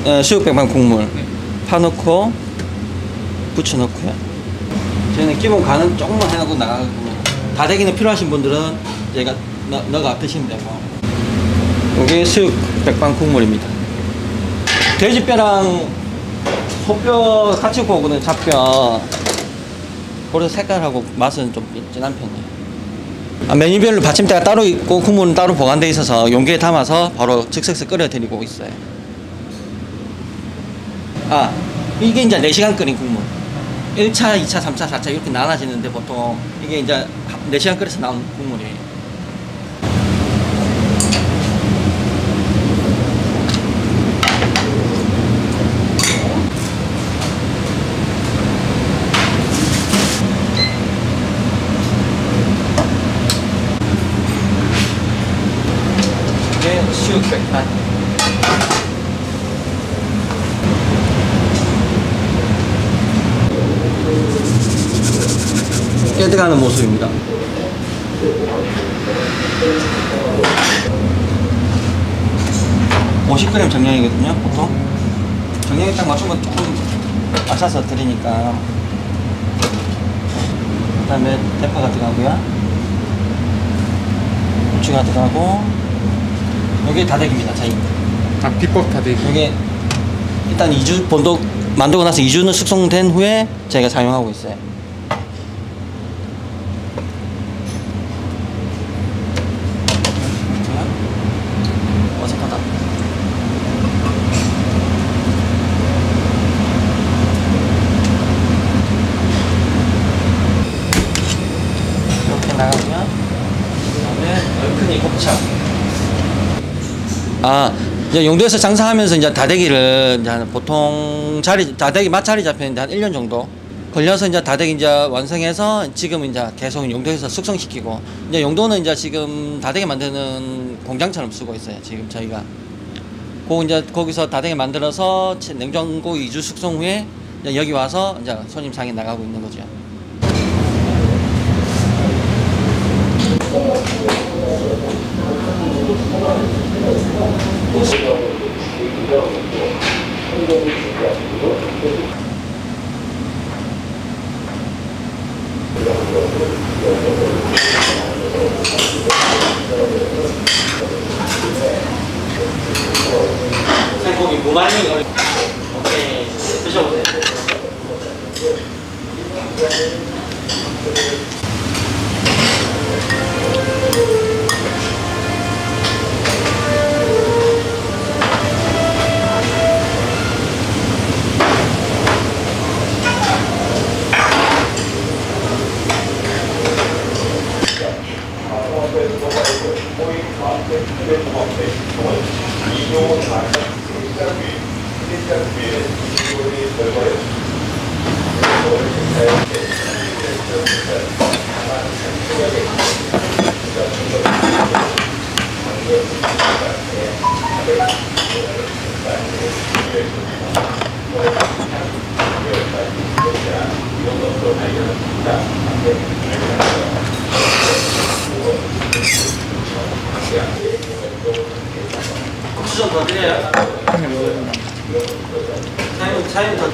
수육 백반 국물 파놓고 부쳐놓고요. 저희는 기본 간은 조금만 해하고 나가고, 다대기는 필요하신 분들은 제가 넣어가 드시면 되고. 이게 수육 백반 국물입니다. 돼지뼈랑 소뼈 같이 구우거든요. 잡뼈. 그래서 색깔하고 맛은 좀 진한 편이에요. 메뉴별로 받침대가 따로 있고 국물은 따로 보관되어 있어서 용기에 담아서 바로 즉석에서 끓여드리고 있어요. 이게 이제 4시간 끓인 국물. 1차, 2차, 3차, 4차 이렇게 나눠지는데 보통 이게 이제 4시간 끓여서 나온 국물이에요. 이게 수육 백반. 깨져가는 모습입니다. 50g 정량이거든요. 보통 정량에 딱 맞추면 조금 맞춰서 드리니까. 그 다음에 대파가 들어가고요, 고추가 들어가고, 여기 다대기입니다. 저희 비법 다대기. 이게 일단 2주 만들고 나서 2주는 숙성된 후에 저희가 사용하고 있어요. 어색하다. 이렇게 나가고요. 그다음에 얼큰이 곱창. 이제 용도에서 장사하면서 이제 다대기를 이제 보통 다대기 맛자리 잡혔는데 한 1년 정도 걸려서 이제 다대기 이제 완성해서 지금 이제 계속 용도에서 숙성시키고, 이제 용도는 이제 지금 다대기 만드는 공장처럼 쓰고 있어요. 지금 저희가 이제 거기서 다대기 만들어서 냉장고 2주 숙성 후에 이제 여기 와서 이제 손님 상에 나가고 있는 거죠. 생고기 무말랭이. 오케이, 드셔보세요. 국수 좀 더 드려요. 사장님 더.